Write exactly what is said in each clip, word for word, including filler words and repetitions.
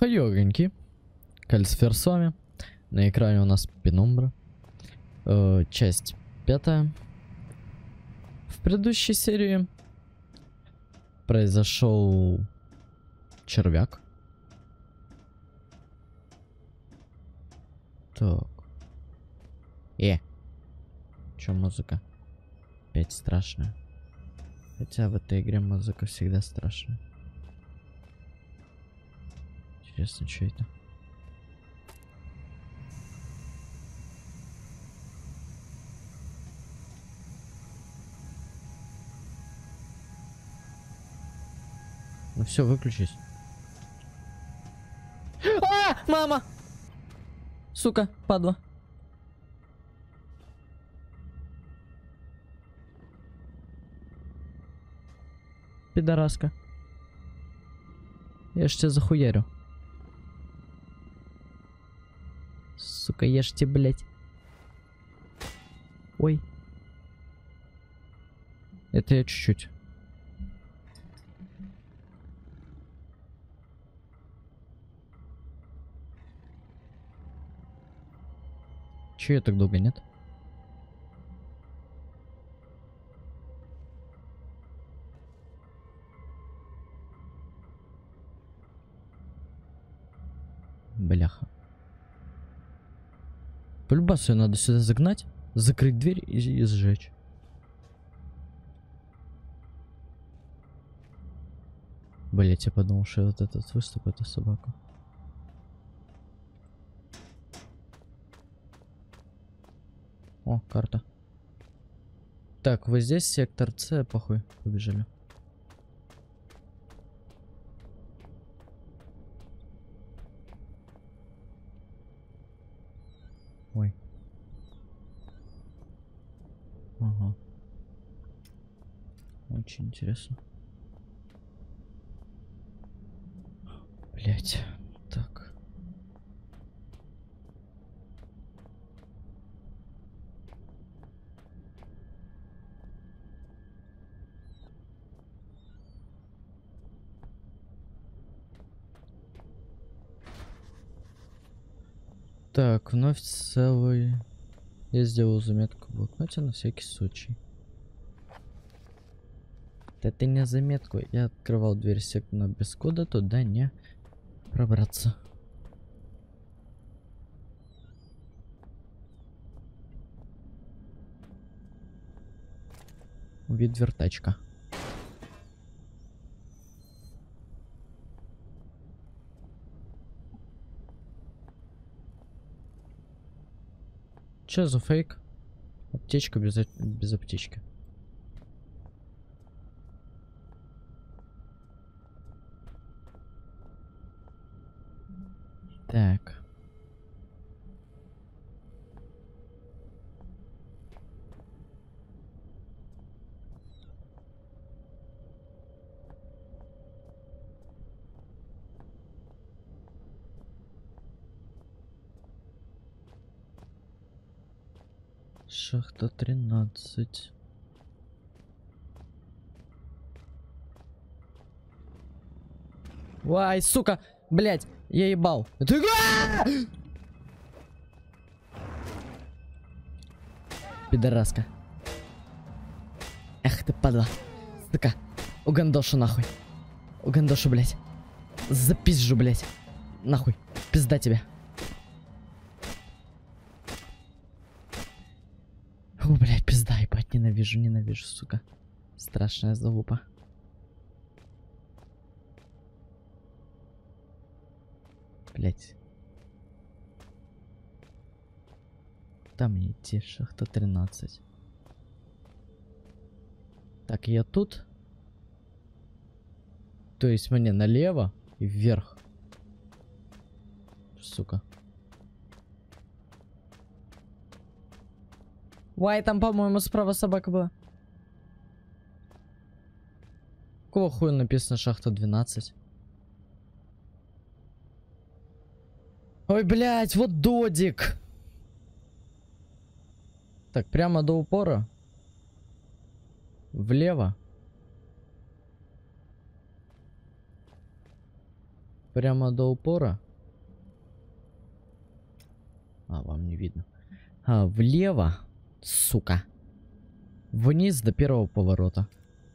Хайогоньки. Кальцифер с вами. На экране у нас Пенумбра. Э, часть пятая. В предыдущей серии произошел червяк. Так. Э. Чё музыка? Опять страшная. Хотя в этой игре музыка всегда страшная. Интересно, что это? Ну все, выключись. А, мама! Сука, падла. Пидораска. Я ж тебя захуярю. Сука, ешьте, блять. Ой. Это я чуть-чуть. Че я так долго, нет? Бляха. По любасу ее надо сюда загнать, закрыть дверь и, и сжечь. Блять, я подумал, что вот этот выступ — это собака. О, карта. Так, вы здесь сектор С, похуй, побежали. Ой. Ага. Очень интересно. Блять. Так. Так, вновь целый. Я сделал заметку в блокноте на всякий случай. Это не заметку. Я открывал дверь сектора, но без кода туда не пробраться. Вид вертачка. Че за фейк? Аптечка без, без аптечки. Так. Шахта тринадцать. Вай, сука! Блять, я ебал. Это... Пидораска. Эх ты, падла. Сука. Угандошу нахуй. Угандошу, блять. Запизжу, блять. Нахуй. Пизда тебе. О, блять, пизда, ебать, ненавижу, ненавижу, сука. Страшная залупа. Блять. Там мне идти, шахта тринадцать. Так, я тут. То есть мне налево и вверх. Сука. Уай, там, по-моему, справа собака была. Какого хуя написано шахта двенадцать? Ой, блядь, вот додик. Так, прямо до упора. Влево. прямо до упора. А, вам не видно. А, влево, сука. Вниз до первого поворота.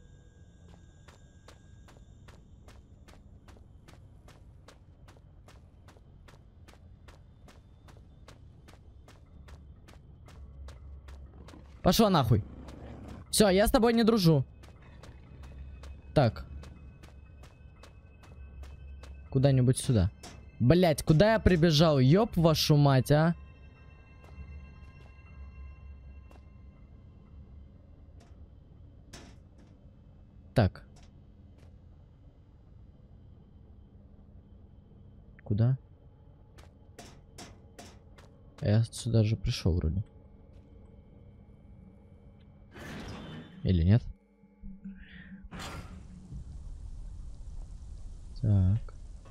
Пошла нахуй. Все, я с тобой не дружу. Так. Куда-нибудь сюда. Блять, куда я прибежал? Ёб вашу мать, а? Так. Куда? Я сюда же пришел вроде. Или нет? Так.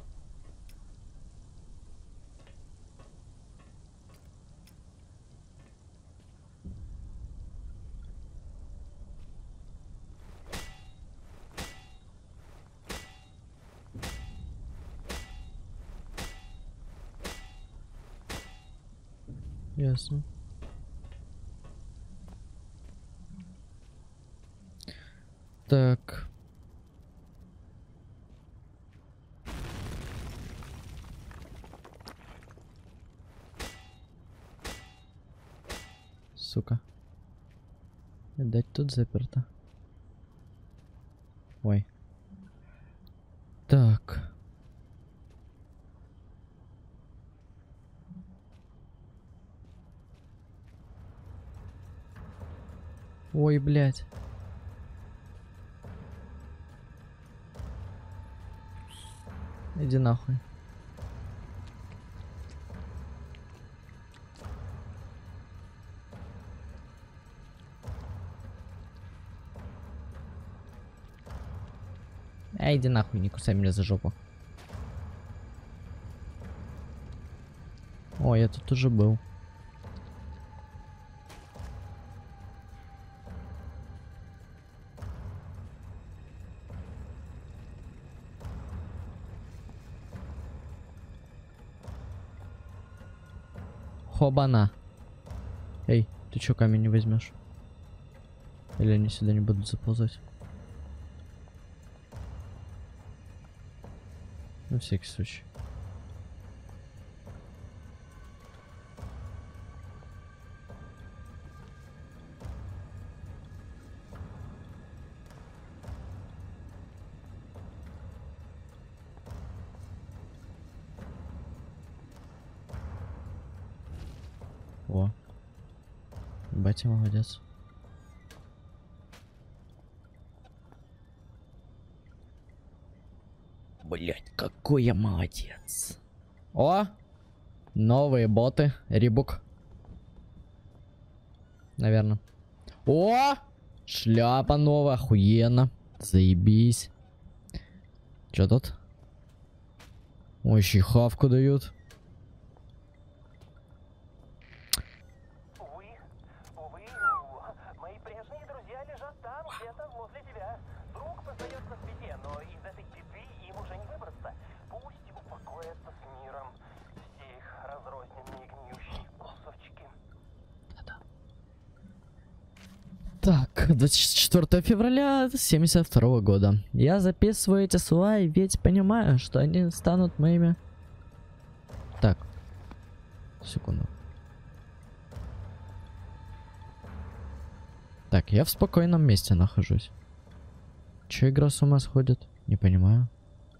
Ясно. Так. Сука. Видать, тут заперто. Ой. Так. Ой, блядь. Иди нахуй. Эй, иди нахуй, не кусай меня за жопу. О, я тут уже был. Хобана. Эй, ты чё камень не возьмешь? Или они сюда не будут заползать? На всякий случай. О. Батя молодец. Блять, какой я молодец. О! Новые боты. Рибук. Наверное. О! Шляпа новая. Охуенно. Заебись. Чё тут? Ой, еще и хавку дают. Так, двадцать четвёртого февраля семьдесят второго года. Я записываю эти слова, и ведь понимаю, что они станут моими. Так. Секунду. Так, я в спокойном месте нахожусь. Че игра с ума сходит? Не понимаю.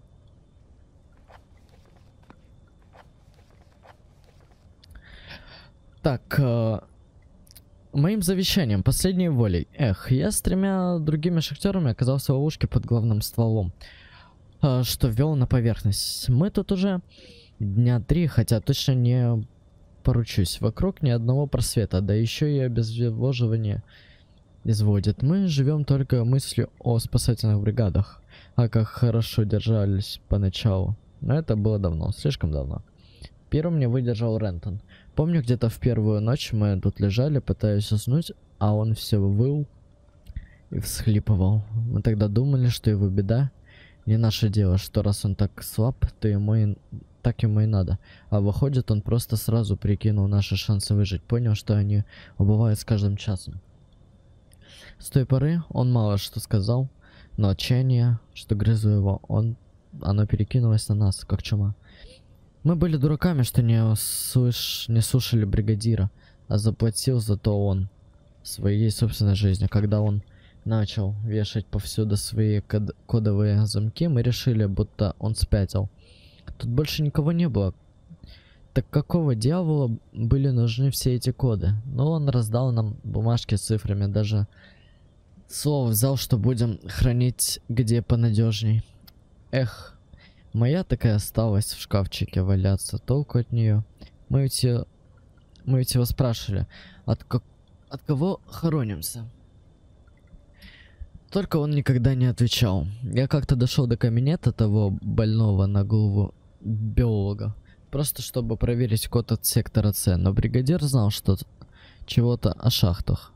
Так, э моим завещанием, последней волей. Эх, я с тремя другими шахтерами оказался в ловушке под главным стволом, э, что ввел на поверхность. Мы тут уже дня три, хотя точно не поручусь. Вокруг ни одного просвета, да еще и обезвоживание изводит. Мы живем только мыслью о спасательных бригадах, а как хорошо держались поначалу. Но это было давно, слишком давно. Первым не выдержал Рентон. Помню, где-то в первую ночь мы тут лежали, пытаясь уснуть, а он все выл и всхлипывал. Мы тогда думали, что его беда. Не наше дело, что раз он так слаб, то ему и... так ему и надо. А выходит, он просто сразу прикинул наши шансы выжить. Понял, что они убывают с каждым часом. С той поры он мало что сказал, но отчаяние, что грызло его, он... оно перекинулось на нас, как чума. Мы были дураками, что не, услыш... не слушали бригадира, а заплатил зато он своей собственной жизнью. Когда он начал вешать повсюду свои код... кодовые замки, мы решили, будто он спятил. Тут больше никого не было. Так какого дьявола были нужны все эти коды? Но он раздал нам бумажки с цифрами, даже слово взял, что будем хранить где понадежней. Эх, моя такая осталась в шкафчике валяться, толку от нее. Мы ведь, мы ведь его спрашивали, от, как... от кого хоронимся? Только он никогда не отвечал. Я как-то дошел до кабинета того больного на голову биолога, просто чтобы проверить код от сектора С, но бригадир знал что чего-то о шахтах.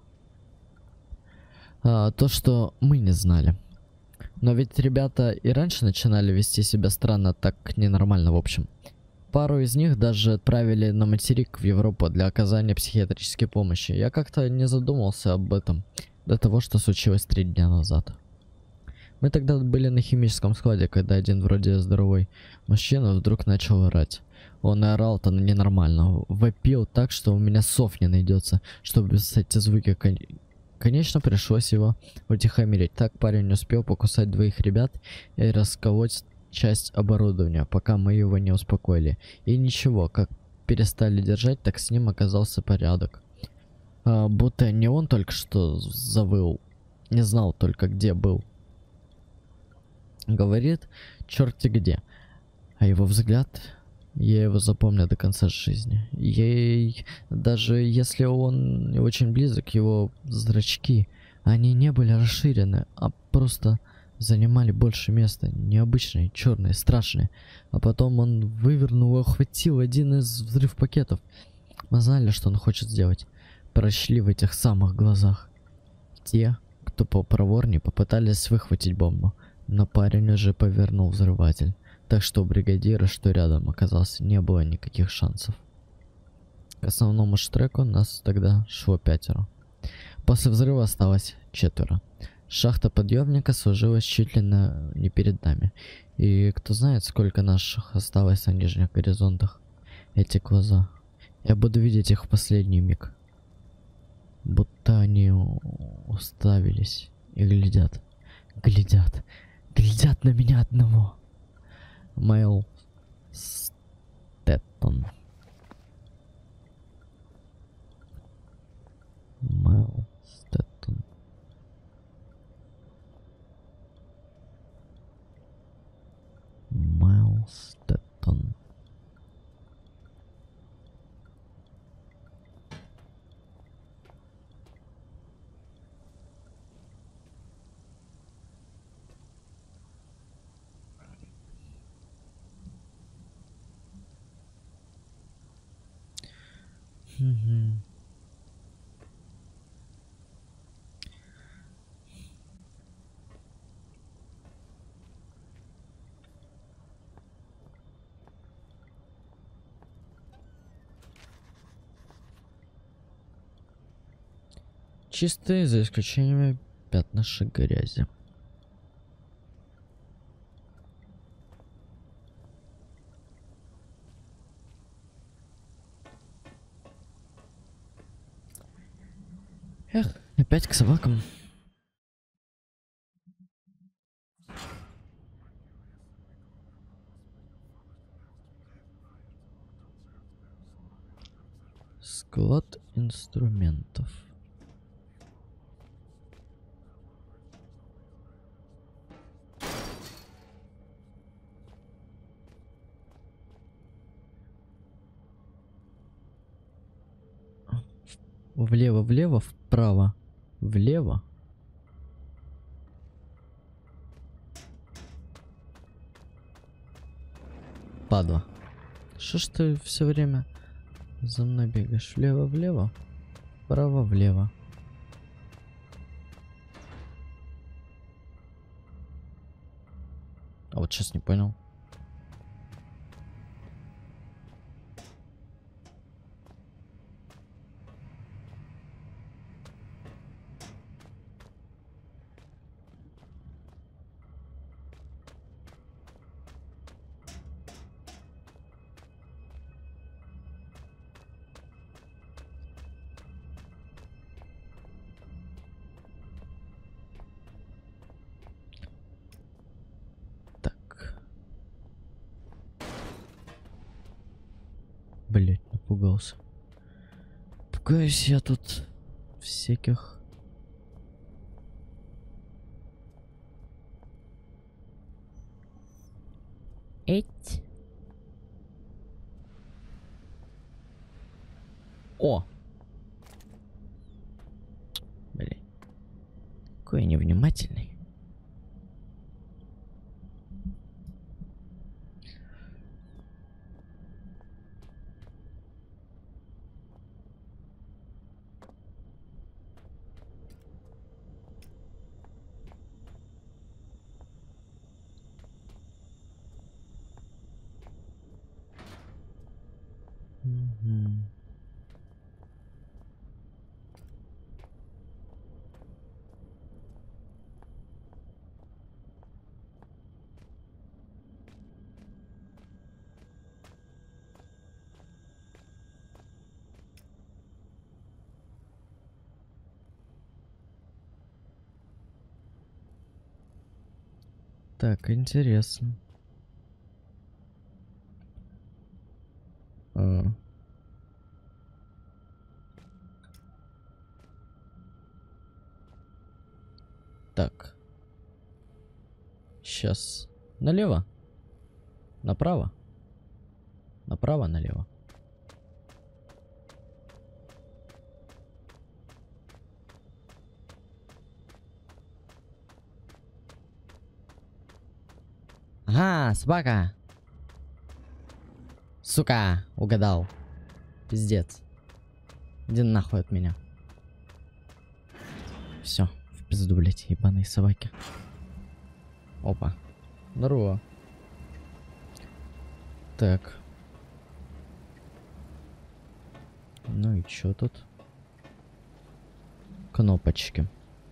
А, то, что мы не знали. Но ведь ребята и раньше начинали вести себя странно, так ненормально в общем. Пару из них даже отправили на материк в Европу для оказания психиатрической помощи. Я как-то не задумался об этом до того, что случилось три дня назад. Мы тогда были на химическом складе, когда один вроде здоровый мужчина вдруг начал орать. Он и орал-то ненормально, вопил так, что у меня слов не найдется, чтобы эти звуки... Кон... Конечно, пришлось его утихомирить. Так парень успел покусать двоих ребят и расколоть часть оборудования, пока мы его не успокоили. И ничего, как перестали держать, так с ним оказался порядок. А, будто не он только что завыл, не знал только где был. Говорит, черти где. А его взгляд, я его запомню до конца жизни. Ей, даже если он не очень близок, его зрачки, они не были расширены, а просто занимали больше места. Необычные, черные, страшные. А потом он вывернул и охватил один из взрыв пакетов. Мы знали, что он хочет сделать. Прочли в этих самых глазах. Те, кто попроворнее, попытались выхватить бомбу. Но парень уже повернул взрыватель. Так что у бригадира, что рядом оказался, не было никаких шансов. К основному штреку нас тогда шло пятеро. После взрыва осталось четверо. Шахта подъемника сложилась чуть ли на... не перед нами. И кто знает, сколько наших осталось на нижних горизонтах. Эти глаза. Я буду видеть их в последний миг. Будто они уставились и глядят. Глядят. Глядят на меня одного. Майл Стэттон. Майл Стэттон. Майл Стэттон. Угу. Чистые, за исключением пятнышек грязи. Эх, опять к собакам. Склад инструментов. Влево, влево, вправо, влево. Падла. Что ж ты все время за мной бегаешь? Влево, влево, вправо, влево. Вот сейчас не понял. Блять, напугался. Пугаюсь я тут всяких. Эть. О! Блин. Какой я невнимательный. Угу. Так, интересно. А. Так. Сейчас. Налево? Направо? Направо, налево. Ага, собака. Сука, угадал. Пиздец. Иди нахуй от меня. Все, в пизду, блять, ебаные собаки. Опа. Здорово. Так. Ну и чё тут? Кнопочки.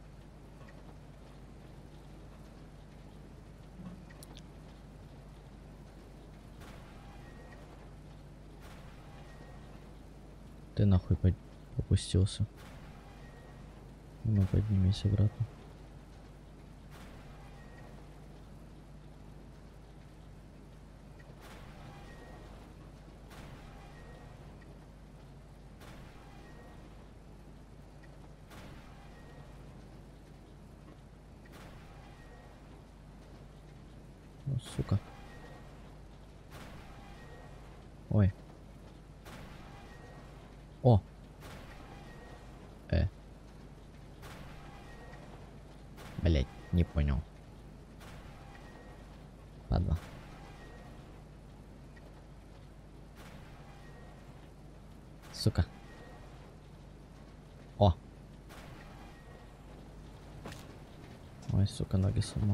Ты нахуй под... опустился. Ну, поднимись обратно. О, сука. Ой. О. Э. Блять, не понял. Ладно. Сука. О. Ой, сука, ноги сломал.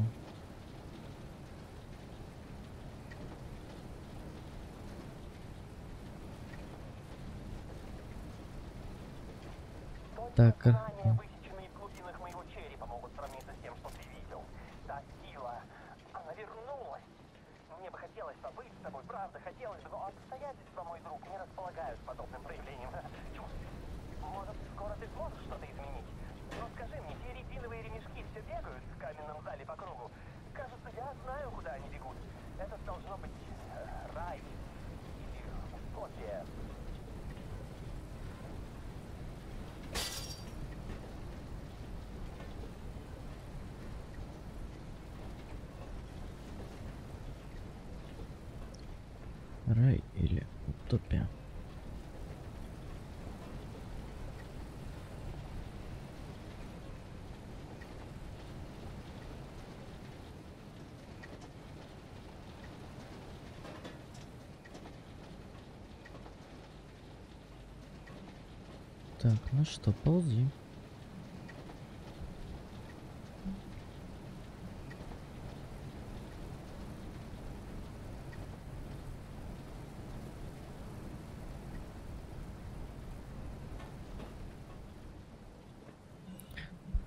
Так. Высеченные в глубинах моего черепа могут сравниться с тем, что ты видел. Та сила, она вернулась. Мне бы хотелось побыть с тобой, правда, хотелось бы, но обстоятельства, мой друг, не располагают подобным проявлением чувств. Может, скоро ты сможешь что-то изменить? Но скажи мне, те резиновые ремешки все бегают в каменном зале по кругу? Кажется, я знаю, куда они бегут. Это должно быть э, рай или утопия. Рай или утопия? Так, ну что, ползи.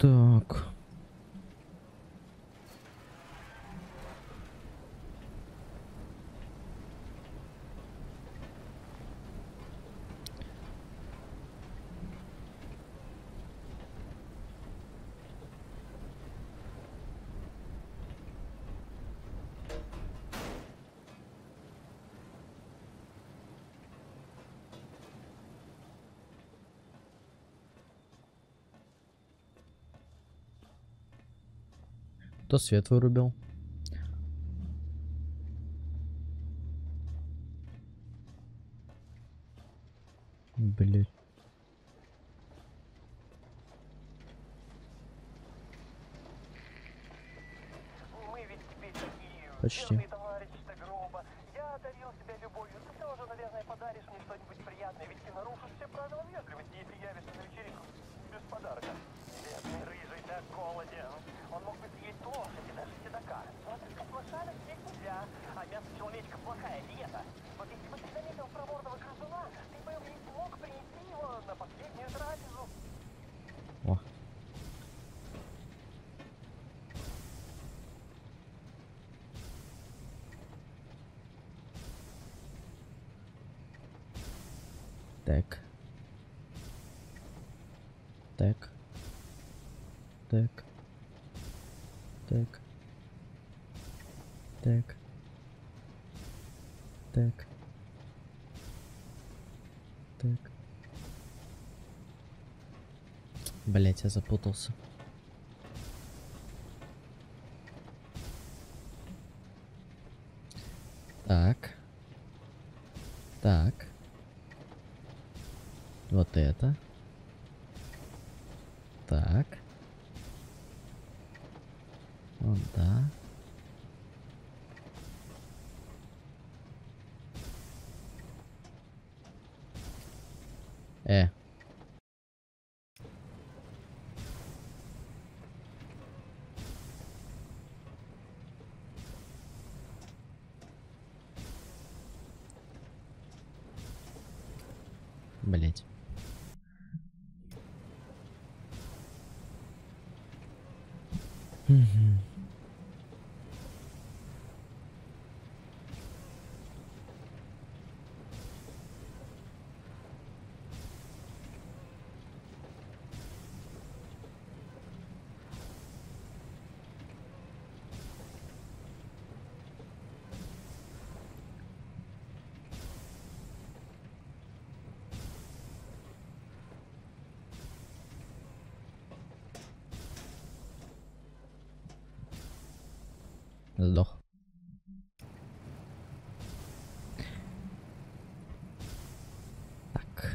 Так. Кто свет вырубил? Блять. Мы ведь теперь такие Почти. верные товарищи до гроба. Я одарил тебя любовью. Ты тоже, наверное, подаришь мне что-нибудь приятное, ведь ты нарушишь все правила вежливости, если явишься на вечеринку без подарка. Бедный рыжий, так голоден. Он мог бы съесть лошадь и даже седока. Но только лошадок съесть нельзя, а мясо человечка плохая диета. Вот если бы ты заметил проворного грызуна, ты бы не смог принести его на последнюю трапезу. О. Так. Так. Так. Так. Так. Так. Так. Блять, я запутался. Так. Так. Вот это. Так. Вот, да. Э. Блять. Угу. Сдох. Так.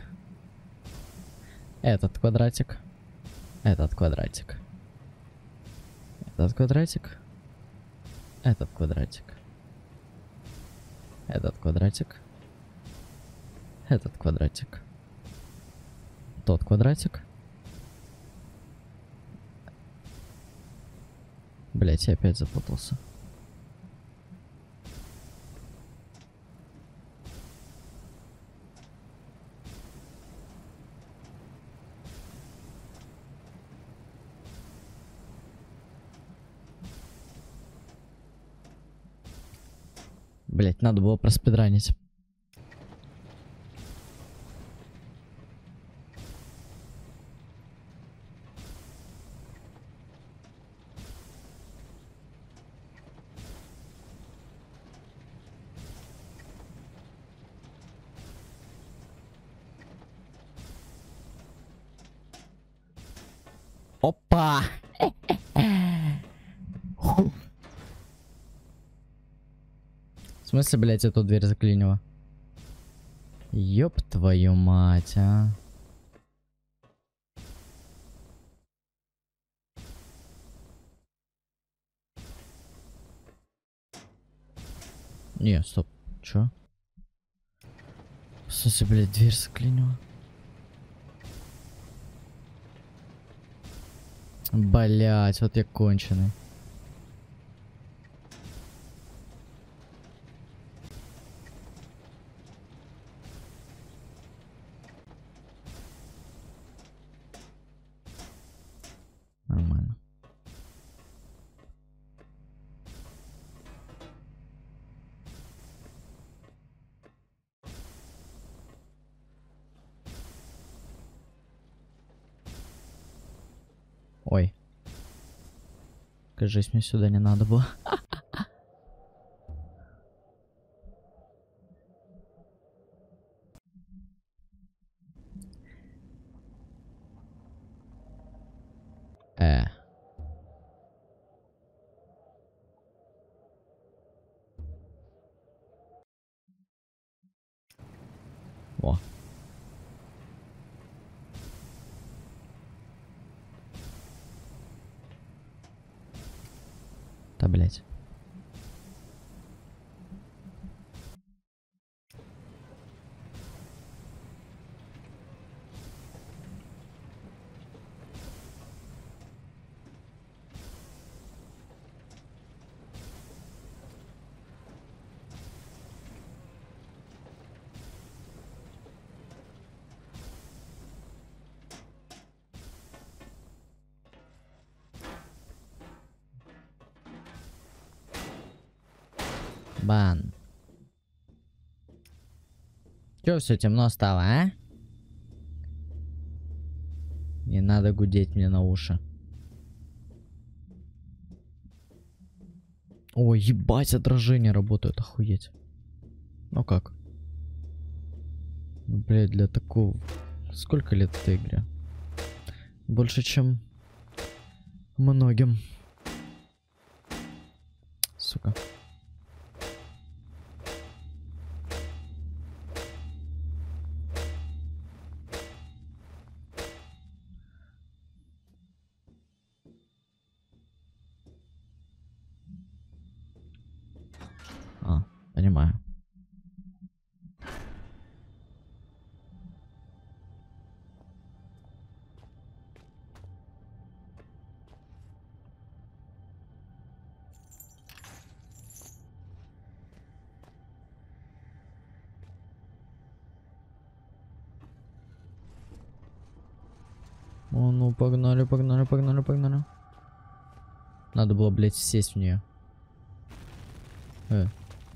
Этот квадратик. Этот квадратик. Этот квадратик. Этот квадратик. Этот квадратик. Этот квадратик. Тот квадратик. Блять, я опять запутался. Блять, надо было проспидранить. Опа! В смысле, блять, эту дверь заклинило? Ёб твою мать, а. Не, стоп. Чё? В смысле, блять, дверь заклинила? Блять, вот я конченый. Кажись, мне сюда не надо было. Э. О. Да, блять. Бан. Чё все темно стало, а? Не надо гудеть мне на уши. Ой, ебать, отражения работают, охуеть. Ну как? Ну, блядь, для такого... Сколько лет этой игре? Больше, чем многим. Сука. А, понимаю. О, ну погнали, погнали, погнали, погнали. Надо было, блядь, сесть в нее. Э.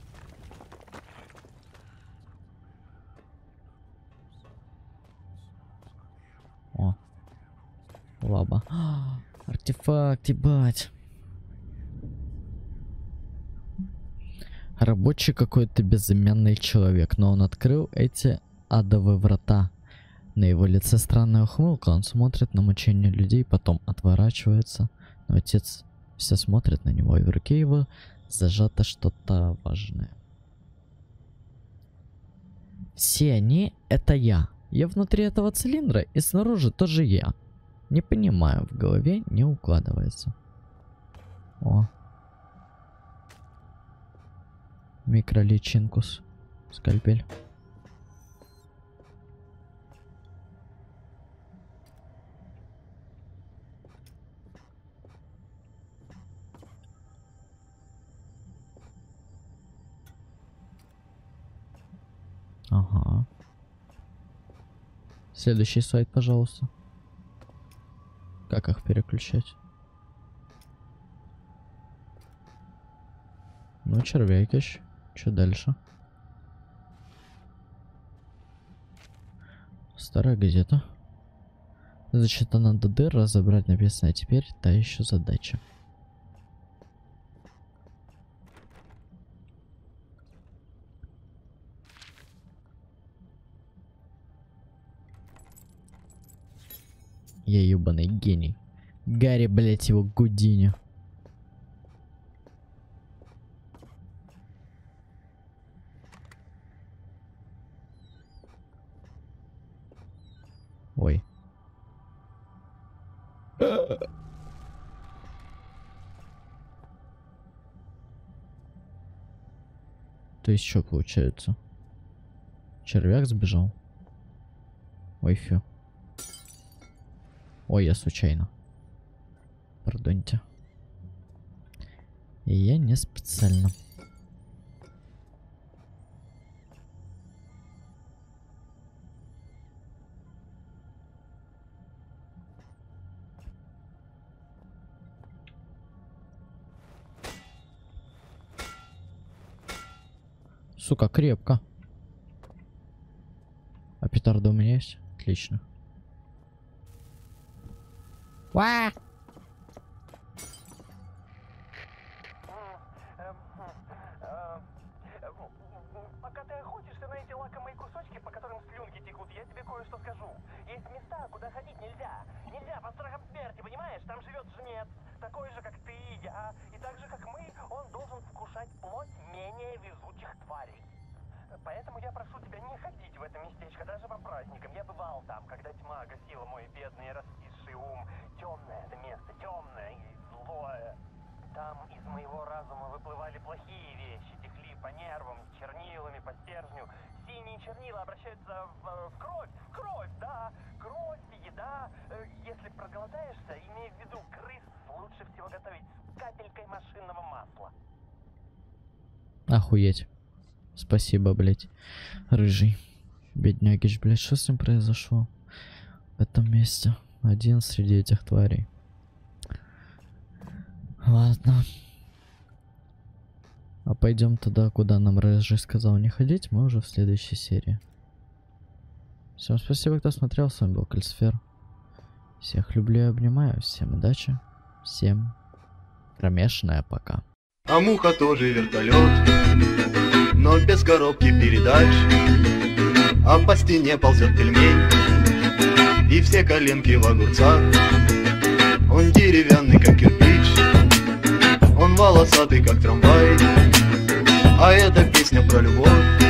О. Лаба. Артефакт, ебать. Рабочий какой-то безымянный человек, но он открыл эти адовые врата. На его лице странная ухмылка, он смотрит на мучение людей, потом отворачивается. Но отец все смотрит на него, и в руке его зажато что-то важное. Все они — это я. Я внутри этого цилиндра, и снаружи тоже я. Не понимаю, в голове не укладывается. О. Микроличинкус. Скальпель. Ага. Следующий сайт, пожалуйста. Как их переключать? Ну, червякиш. Что дальше? Старая газета. Значит, надо дыр разобрать, написано. А теперь та еще задача. Я ебаный гений. Гарри, блять, его Гудини. Ой. То есть что получается? Червяк сбежал. Ой, фу. Ой, я случайно. Пардоньте. И я не специально. Сука, крепко. А петарда у меня есть? Отлично. Ва! Эм, э, э, Пока ты охотишься на эти лакомые кусочки, по которым слюнки текут, я тебе кое-что скажу. Есть места, куда ходить нельзя. Нельзя под страхом смерти, понимаешь? Там живет жнец, такой же, как ты и я. И так же, как мы, он должен вкушать плоть менее везучих тварей. Поэтому я прошу тебя не ходить в это местечко даже по праздникам. Я бывал там, когда тьма гасила мой бедный раскисший ум. Темное это место, темное и злое. Там из моего разума выплывали плохие вещи, текли по нервам, чернилами, по стержню. Синие чернила обращаются в, в кровь, в кровь, да, кровь, еда. Если проголодаешься, имей в виду, крыс лучше всего готовить с капелькой машинного масла. Охуеть. Спасибо, блять. Рыжий. Беднягич, блять, что с ним произошло? В этом месте. Один среди этих тварей. Ладно. А пойдем туда, куда нам Рыжий сказал не ходить, мы уже в следующей серии. Всем спасибо, кто смотрел. С вами был Кальцифер. Всех люблю и обнимаю. Всем удачи. Всем кромешная пока. А муха тоже вертолет, но без коробки передач. А по стене ползет пельмень, и все коленки в огурцах. Он деревянный, как кирпич, он волосатый, как трамвай. А эта песня про любовь.